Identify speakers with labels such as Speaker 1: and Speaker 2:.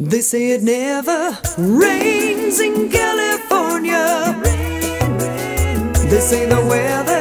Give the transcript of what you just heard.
Speaker 1: They say it never rains in California. They say the weather